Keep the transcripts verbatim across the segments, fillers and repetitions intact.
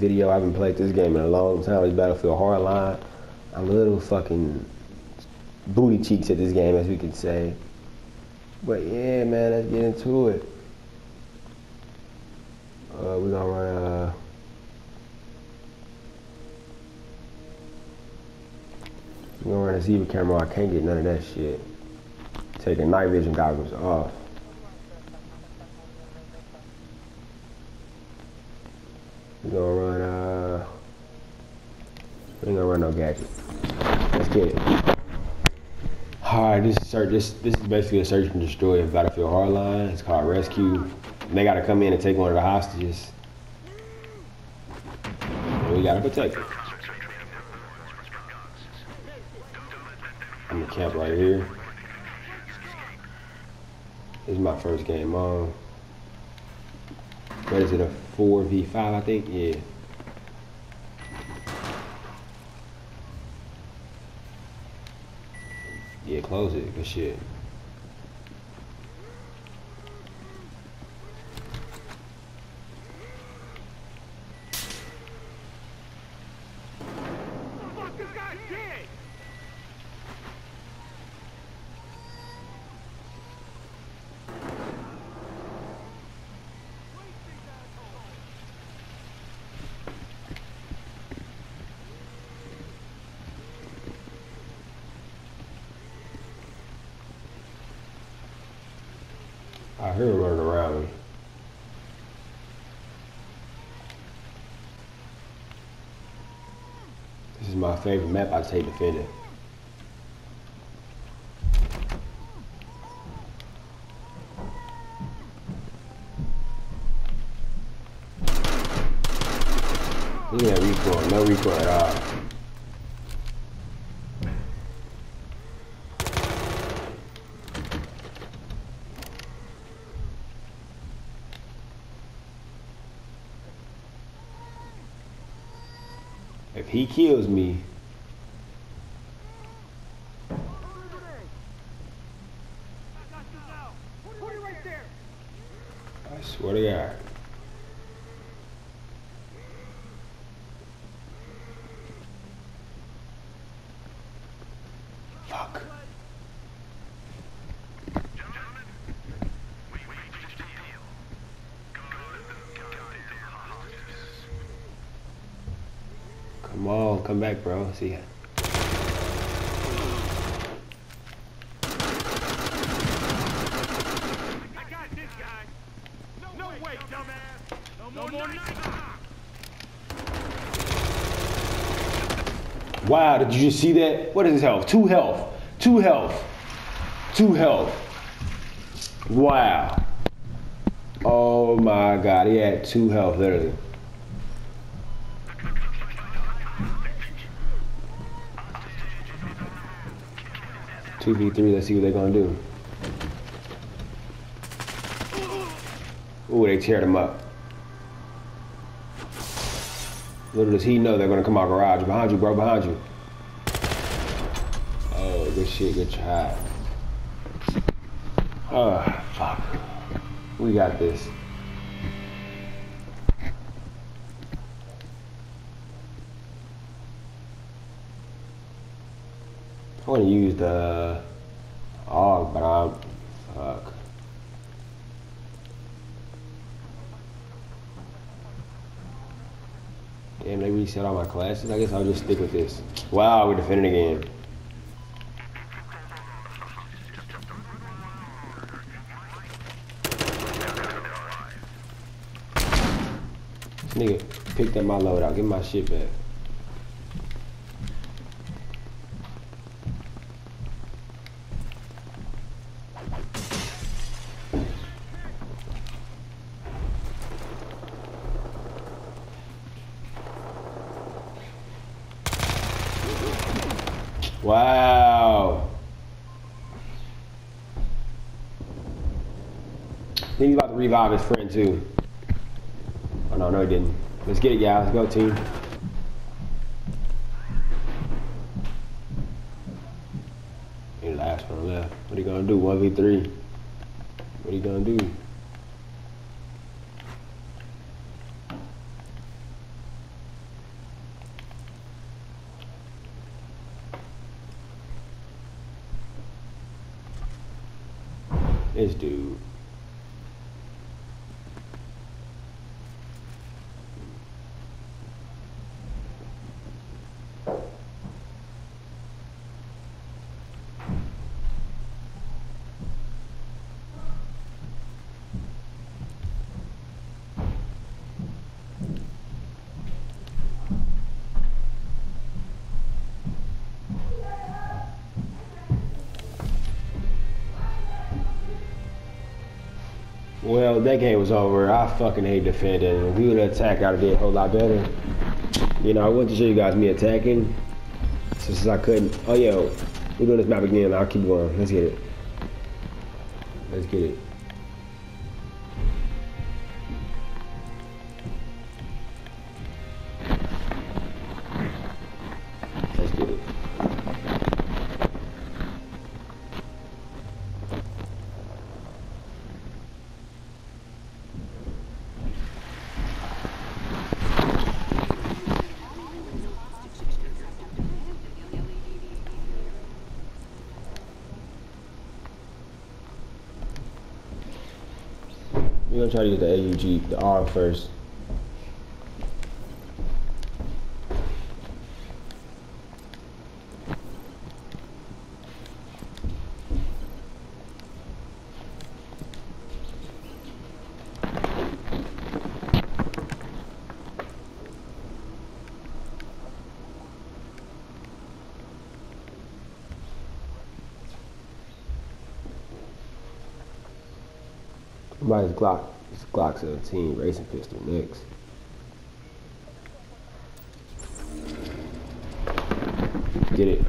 video. I haven't played this game in a long time. It's Battlefield Hardline. I'm a little fucking booty cheeks at this game, as we could say. But yeah, man, let's get into it. Uh, we're gonna run a. We're gonna run a Zebra camera. I can't get none of that shit. Taking night vision goggles off. We're gonna run. Uh, we ain't gonna run no gadget. Let's get it. Alright, this is search. This this is basically a search and destroy of Battlefield Hardline. It's called Rescue. They gotta come in and take one of the hostages. And we gotta protect it. I'm gonna camp right here. This is my first game on. What is it, a four v five, I think? Yeah. Yeah, close it, good shit. I hear him running around me. This is my favorite map. I take defending. Look at that recoil. No recoil at all. If he kills me, I swear to God. Fuck. Come on, come back, bro. See ya. I got this guy. No, no way, dumbass. No, no more night. Wow, did you just see that? What is his health? Two health. Two health. Two health. Wow. Oh my God, he had two health, literally. two v three, let's see what they're gonna do. Ooh, they teared him up. Little does he know they're gonna come out garage. Behind you, bro, behind you. Oh, good shit, good try. Oh, fuck. We got this. I want to use the A U G, but I'm fuck. Damn, they reset all my classes. I guess I'll just stick with this. Wow, we're defending again. This nigga picked up my loadout. Give me my shit back. Wow. I think he's about to revive his friend too. Oh no, no he didn't. Let's get it, guys. Let's go, team. Hey, last one left. What are you gonna do? one v three. What are you gonna do? This dude. Well, that game was over. I fucking hate defending. If we would have attacked, I'd have did a whole lot better. You know, I wanted to show you guys me attacking. Since I couldn't. Oh, yo. We're doing this map again. I'll keep going. Let's get it. Let's get it. Let's get it. We're gonna try to get the A U G, the R first. Somebody's Glock, it's Glock seventeen racing pistol next. Get it.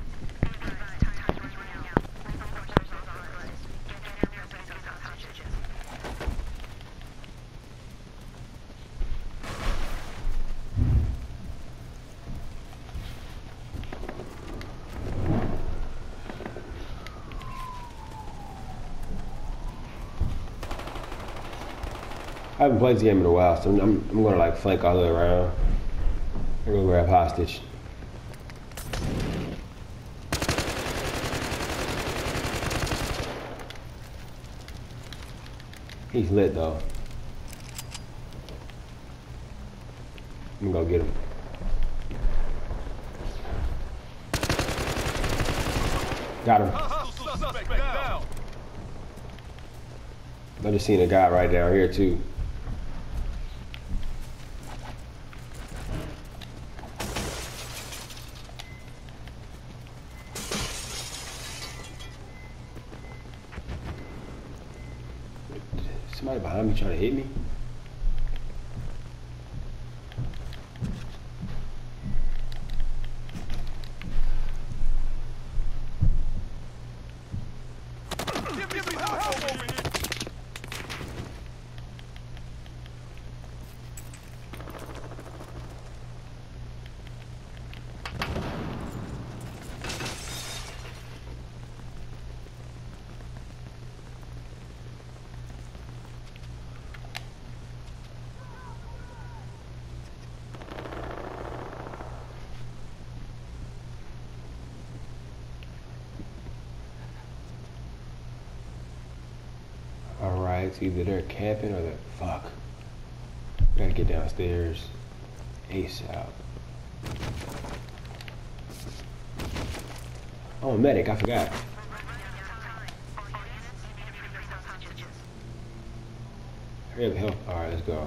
I haven't played this game in a while, so I'm, I'm, I'm gonna like flank all the way around. I'm gonna grab hostage. He's lit though. I'm gonna go get him. Got him. I just seen a guy right down here too. Somebody behind me trying to hit me? Alright, it's either they're camping or they're fuck. Gotta get downstairs ASAP. Oh, medic, I forgot. Hurry up, help. Alright, let's go.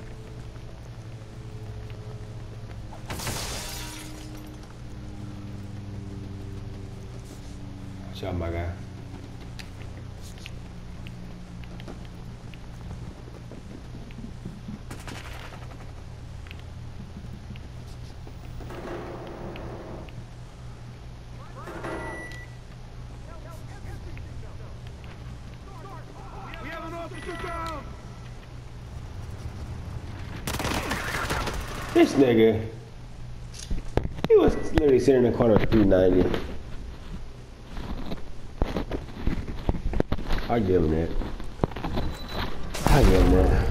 Watch out, my guy. This nigga, he was literally sitting in the corner of three ninety. I'll give him that. I'll give him that.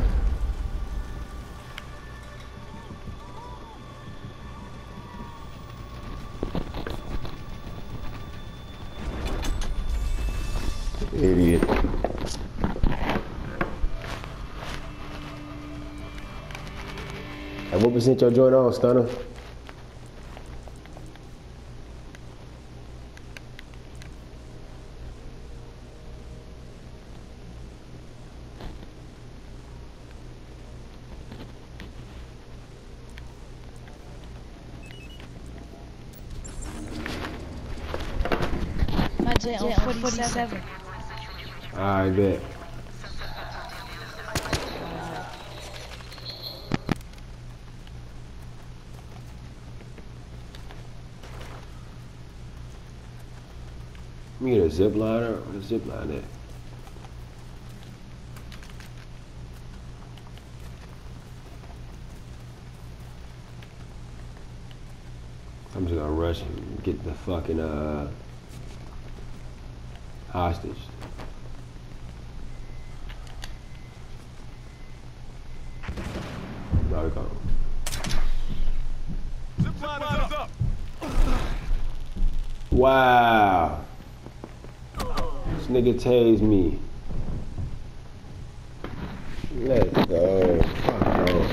Idiot. And what percent your joint on, Stunner? My joint on forty-seven. I bet. Let me get a zip liner. Where's the zip line at? I'm just gonna rush and get the fucking uh hostage. No, we go. Zip line is up. Wow. This nigga tased me. Let's go. Fuck no.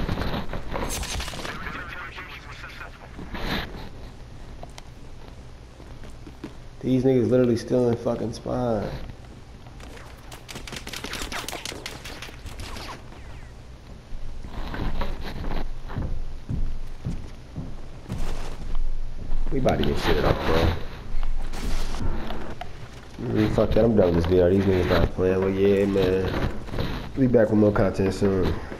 These niggas literally still in fucking spine. We about to get shit up, bro. Really, fuck that, I'm done with this video. These niggas not playing. Well, yeah, man. Be back with more content soon.